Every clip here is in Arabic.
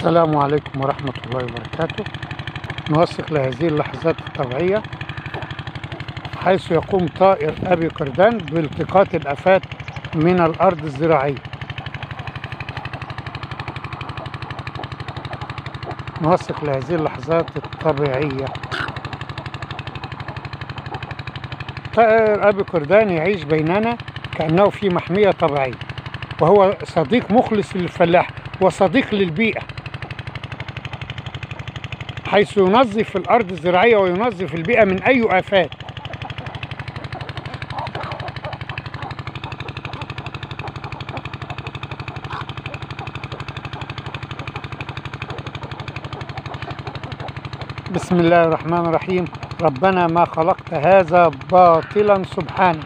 السلام عليكم ورحمة الله وبركاته. نوثق لهذه اللحظات الطبيعية حيث يقوم طائر أبي قردان بالتقاط الآفات من الأرض الزراعية. نوثق لهذه اللحظات الطبيعية. طائر أبي قردان يعيش بيننا كأنه في محمية طبيعية، وهو صديق مخلص للفلاح وصديق للبيئة، حيث ينظف الأرض الزراعية وينظف البيئة من أي آفات. بسم الله الرحمن الرحيم. ربنا ما خلقت هذا باطلا سبحانك.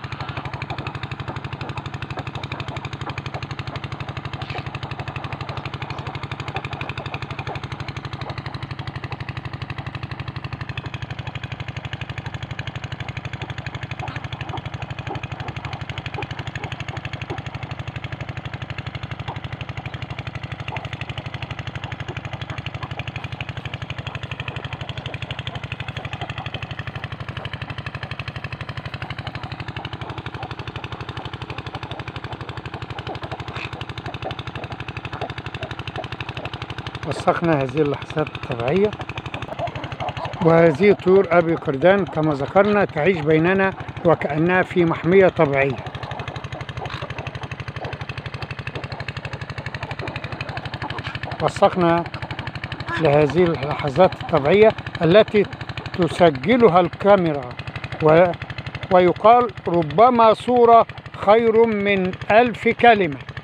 وثقنا هذه اللحظات الطبيعية، وهذه طيور أبي قردان كما ذكرنا تعيش بيننا وكأنها في محمية طبيعية. وثقنا لهذه اللحظات الطبيعية التي تسجلها الكاميرا، ويقال ربما صورة خير من 1000 كلمة.